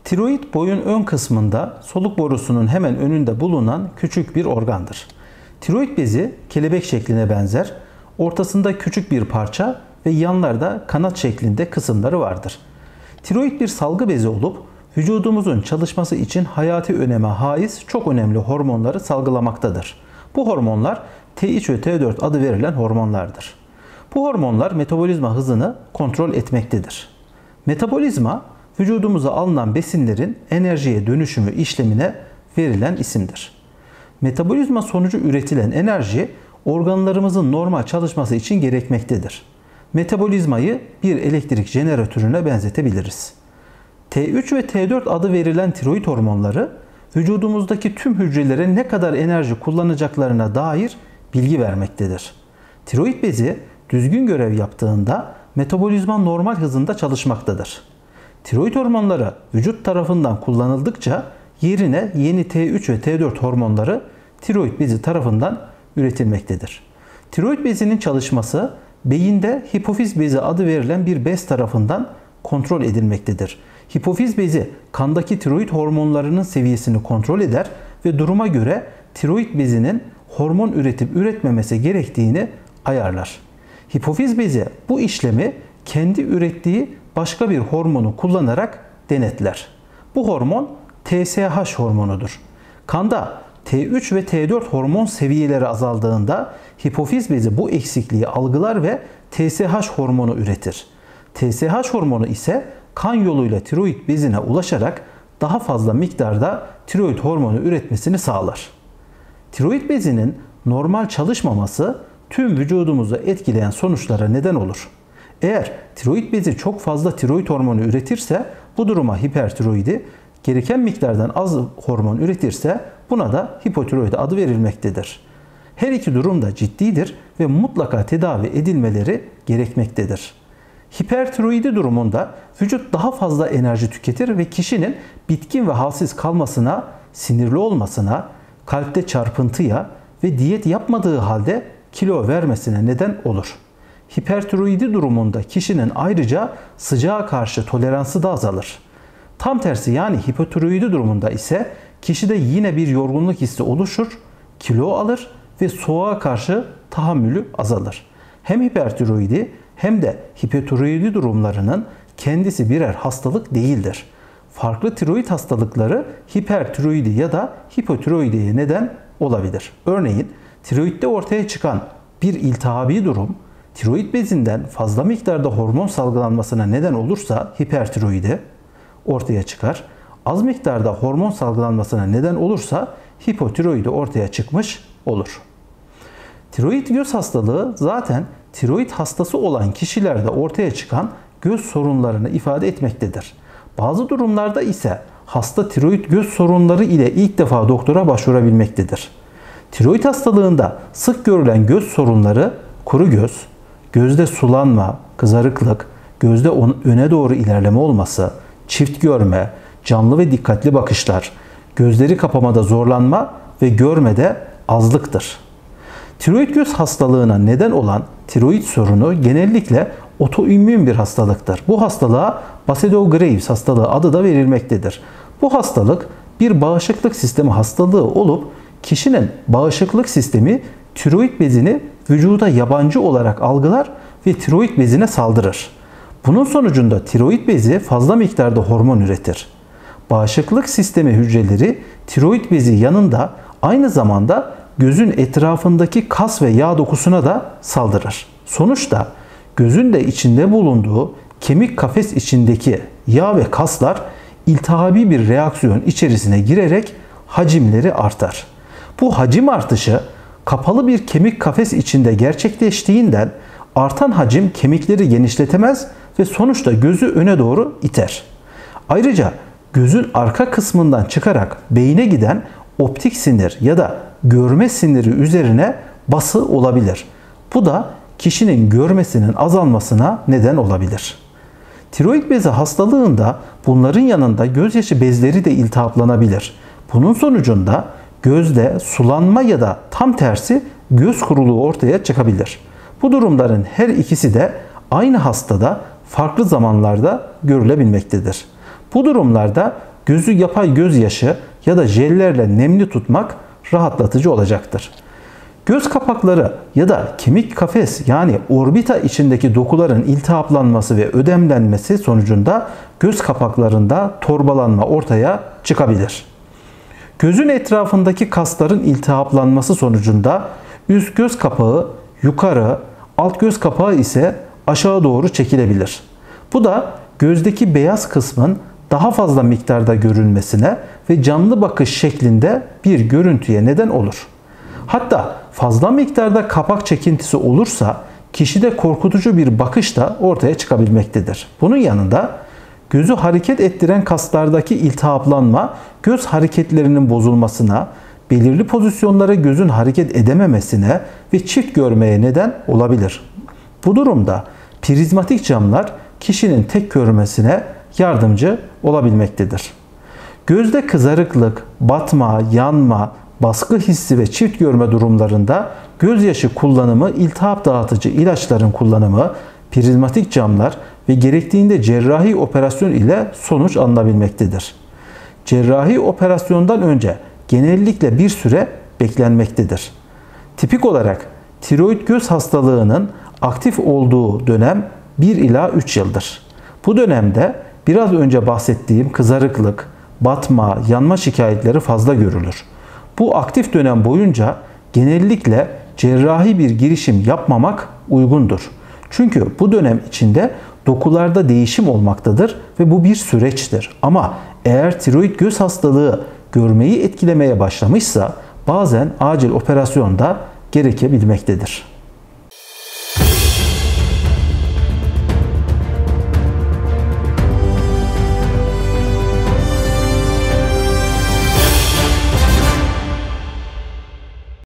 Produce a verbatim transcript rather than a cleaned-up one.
Tiroid boyun ön kısmında soluk borusunun hemen önünde bulunan küçük bir organdır. Tiroid bezi kelebek şekline benzer, ortasında küçük bir parça ve yanlarda kanat şeklinde kısımları vardır. Tiroid bir salgı bezi olup vücudumuzun çalışması için hayati öneme haiz çok önemli hormonları salgılamaktadır. Bu hormonlar T üç ve T dört adı verilen hormonlardır. Bu hormonlar metabolizma hızını kontrol etmektedir. Metabolizma, vücudumuza alınan besinlerin enerjiye dönüşümü işlemine verilen isimdir. Metabolizma sonucu üretilen enerji organlarımızın normal çalışması için gerekmektedir. Metabolizmayı bir elektrik jeneratörüne benzetebiliriz. T üç ve T dört adı verilen tiroid hormonları vücudumuzdaki tüm hücrelere ne kadar enerji kullanacaklarına dair bilgi vermektedir. Tiroid bezi düzgün görev yaptığında metabolizma normal hızında çalışmaktadır. Tiroid hormonları vücut tarafından kullanıldıkça yerine yeni T üç ve T dört hormonları tiroid bezi tarafından üretilmektedir. Tiroid bezinin çalışması beyinde hipofiz bezi adı verilen bir bez tarafından kontrol edilmektedir. Hipofiz bezi kandaki tiroid hormonlarının seviyesini kontrol eder ve duruma göre tiroid bezinin hormon üretip üretmemesi gerektiğini ayarlar. Hipofiz bezi bu işlemi kendi ürettiği başka bir hormonu kullanarak denetler. Bu hormon T S H hormonudur. Kanda T üç ve T dört hormon seviyeleri azaldığında hipofiz bezi bu eksikliği algılar ve T S H hormonu üretir. T S H hormonu ise kan yoluyla tiroid bezine ulaşarak daha fazla miktarda tiroid hormonu üretmesini sağlar. Tiroid bezinin normal çalışmaması tüm vücudumuzu etkileyen sonuçlara neden olur. Eğer tiroid bezi çok fazla tiroid hormonu üretirse bu duruma hipertiroidi, gereken miktardan az hormon üretirse buna da hipotiroidi adı verilmektedir. Her iki durum da ciddidir ve mutlaka tedavi edilmeleri gerekmektedir. Hipertiroidi durumunda vücut daha fazla enerji tüketir ve kişinin bitkin ve halsiz kalmasına, sinirli olmasına, kalpte çarpıntıya ve diyet yapmadığı halde kilo vermesine neden olur. Hipertiroidi durumunda kişinin ayrıca sıcağa karşı toleransı da azalır. Tam tersi yani hipotiroidi durumunda ise kişide yine bir yorgunluk hissi oluşur, kilo alır ve soğuğa karşı tahammülü azalır. Hem hipertiroidi hem de hipotiroidi durumlarının kendisi birer hastalık değildir. Farklı tiroid hastalıkları hipertiroidi ya da hipotiroidiye neden olabilir. Örneğin tiroidde ortaya çıkan bir iltihabi durum tiroid bezinden fazla miktarda hormon salgılanmasına neden olursa hipertiroidi ortaya çıkar. Az miktarda hormon salgılanmasına neden olursa hipotiroidi ortaya çıkmış olur. Tiroid göz hastalığı zaten tiroid hastası olan kişilerde ortaya çıkan göz sorunlarını ifade etmektedir. Bazı durumlarda ise hasta tiroid göz sorunları ile ilk defa doktora başvurabilmektedir. Tiroid hastalığında sık görülen göz sorunları kuru göz, gözde sulanma, kızarıklık, gözde öne doğru ilerleme olması, çift görme, canlı ve dikkatli bakışlar, gözleri kapamada zorlanma ve görmede azlıktır. Tiroid göz hastalığına neden olan tiroid sorunu genellikle otoimmün bir hastalıktır. Bu hastalığa Basedow-Graves hastalığı adı da verilmektedir. Bu hastalık bir bağışıklık sistemi hastalığı olup kişinin bağışıklık sistemi tiroid bezini vücuda yabancı olarak algılar ve tiroid bezine saldırır. Bunun sonucunda tiroid bezi fazla miktarda hormon üretir. Bağışıklık sistemi hücreleri tiroid bezi yanında aynı zamanda gözün etrafındaki kas ve yağ dokusuna da saldırır. Sonuçta gözün de içinde bulunduğu kemik kafes içindeki yağ ve kaslar iltihabi bir reaksiyon içerisine girerek hacimleri artar. Bu hacim artışı kapalı bir kemik kafes içinde gerçekleştiğinden artan hacim kemikleri genişletemez ve sonuçta gözü öne doğru iter. Ayrıca gözün arka kısmından çıkarak beyne giden optik sinir ya da görme siniri üzerine bası olabilir. Bu da kişinin görmesinin azalmasına neden olabilir. Tiroid bezi hastalığında bunların yanında gözyaşı bezleri de iltihaplanabilir. Bunun sonucunda gözde sulanma ya da tam tersi göz kuruluğu ortaya çıkabilir. Bu durumların her ikisi de aynı hastada farklı zamanlarda görülebilmektedir. Bu durumlarda gözü yapay gözyaşı ya da jellerle nemli tutmak rahatlatıcı olacaktır. Göz kapakları ya da kemik kafes yani orbita içindeki dokuların iltihaplanması ve ödemlenmesi sonucunda göz kapaklarında torbalanma ortaya çıkabilir. Gözün etrafındaki kasların iltihaplanması sonucunda üst göz kapağı yukarı, alt göz kapağı ise aşağı doğru çekilebilir. Bu da gözdeki beyaz kısmın daha fazla miktarda görünmesine ve canlı bakış şeklinde bir görüntüye neden olur. Hatta fazla miktarda kapak çekintisi olursa kişide korkutucu bir bakış da ortaya çıkabilmektedir. Bunun yanında gözü hareket ettiren kaslardaki iltihaplanma göz hareketlerinin bozulmasına, belirli pozisyonlara gözün hareket edememesine ve çift görmeye neden olabilir. Bu durumda prizmatik camlar kişinin tek görmesine yardımcı olabilmektedir. Gözde kızarıklık, batma, yanma, baskı hissi ve çift görme durumlarında gözyaşı kullanımı, iltihap dağıtıcı ilaçların kullanımı, prizmatik camlar ve gerektiğinde cerrahi operasyon ile sonuç alınabilmektedir. Cerrahi operasyondan önce genellikle bir süre beklenmektedir. Tipik olarak tiroid göz hastalığının aktif olduğu dönem bir ila üç yıldır. Bu dönemde biraz önce bahsettiğim kızarıklık, batma, yanma şikayetleri fazla görülür. Bu aktif dönem boyunca genellikle cerrahi bir girişim yapmamak uygundur. Çünkü bu dönem içinde dokularda değişim olmaktadır ve bu bir süreçtir. Ama eğer tiroid göz hastalığı görmeyi etkilemeye başlamışsa bazen acil operasyon da gerekebilmektedir.